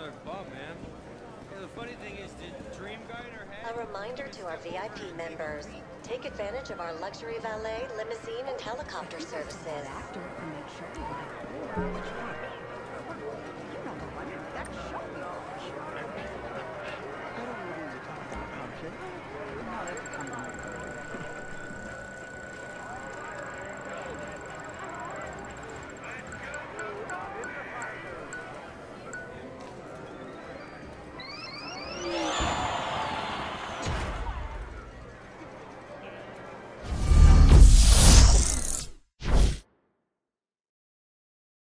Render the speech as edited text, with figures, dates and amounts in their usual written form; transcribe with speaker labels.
Speaker 1: another bum, man. Yeah, the funny thing is, did Dream Guide or
Speaker 2: A reminder to our VIP members. Take advantage of our luxury valet, limousine, and helicopter services.
Speaker 3: Actor can make sure you like